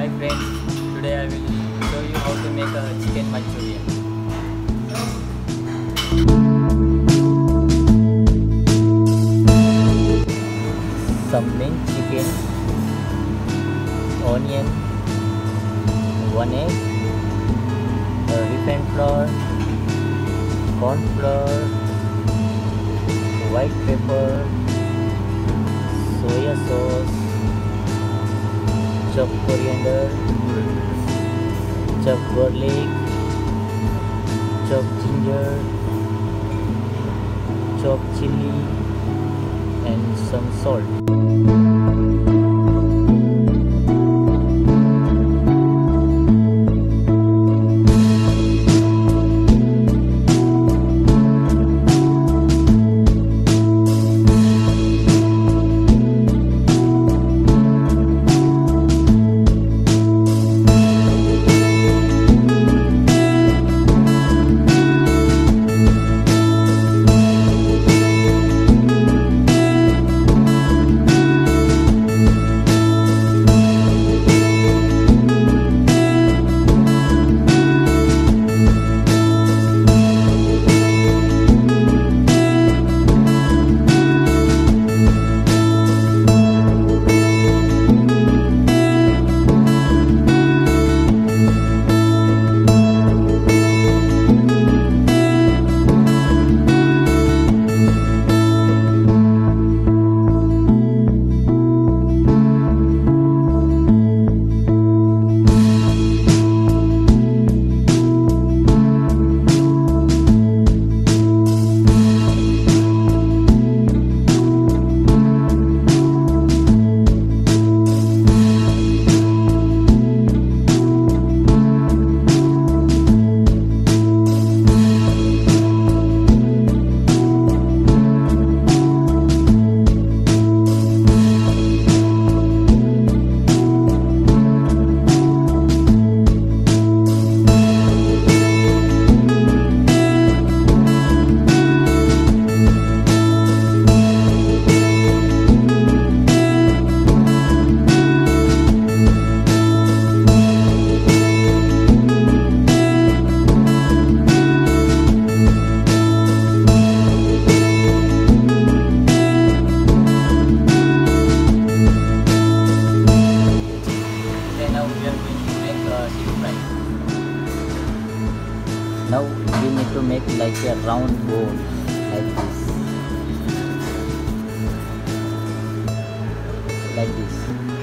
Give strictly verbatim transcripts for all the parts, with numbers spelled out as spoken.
Hi friends, today I will show you how to make a chicken Manchurian. Some minced chicken, onion, one egg, a refined flour, corn flour, white pepper, soya sauce, chopped coriander, chopped garlic, chopped ginger, chopped chili, and some salt. Now we need to make like a round bowl like this, like this.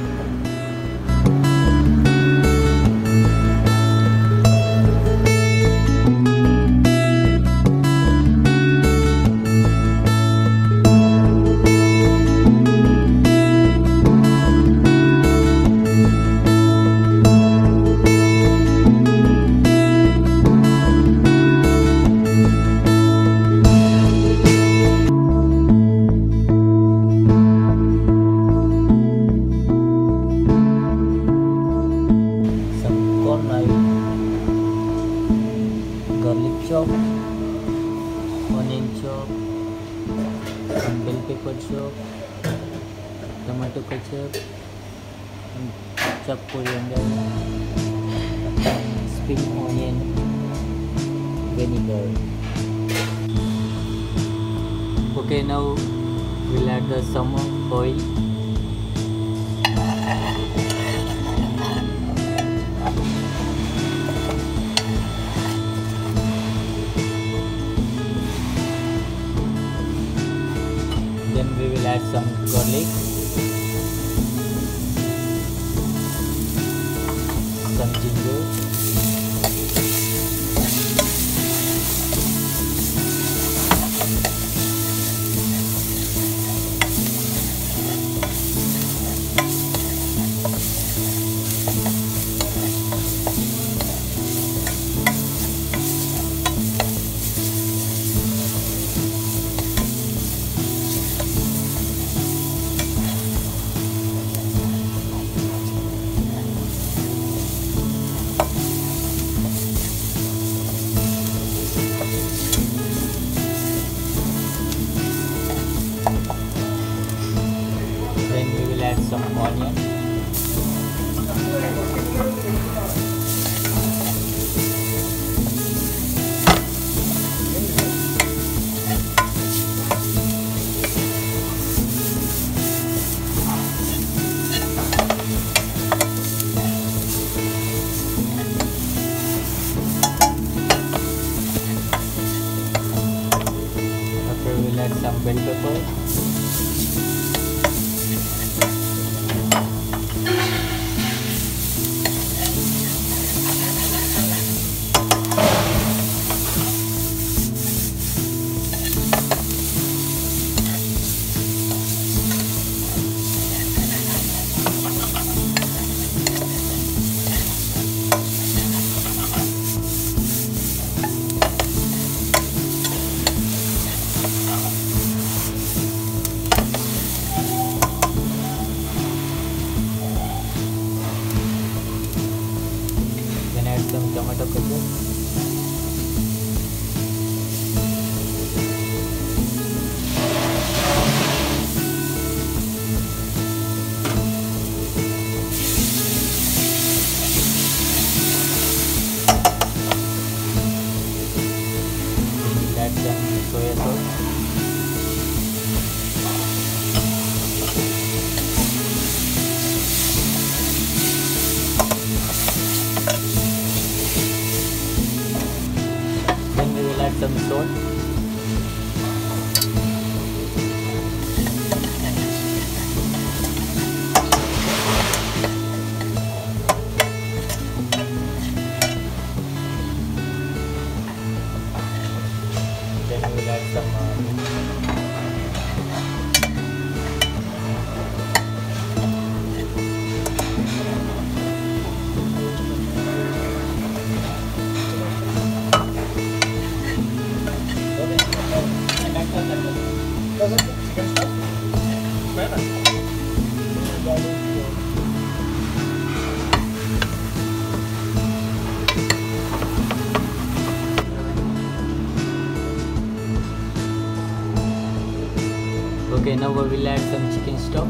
Garlic chop, onion chop, some bell pepper chop, tomato ketchup, and chopped coriander, and spring onion, vinegar. Okay, now we'll add the some oil. Then we will add some garlic, some ginger, some tomato ketchup. Add some soya sauce. Then we will add some salt. Then we will add some uh, Okay, now we will add some chicken stock.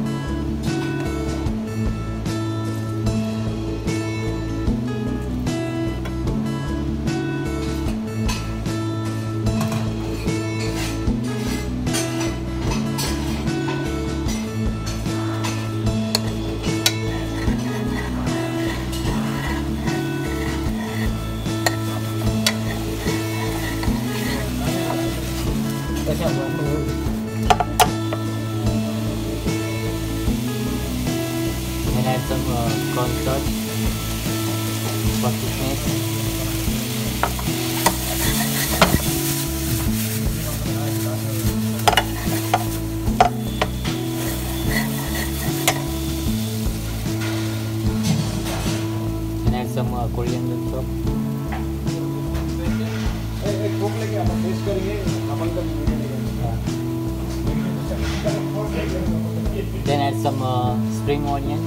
And add some uh, cornstarch for thickness. And add some uh, coriander chop. Then add some uh, spring onion.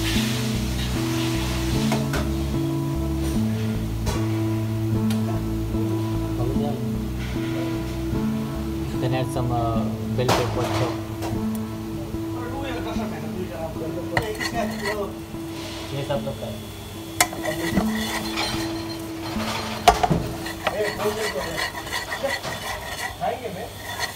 Then add some uh, bell pepper chop. ये सब लोग करें।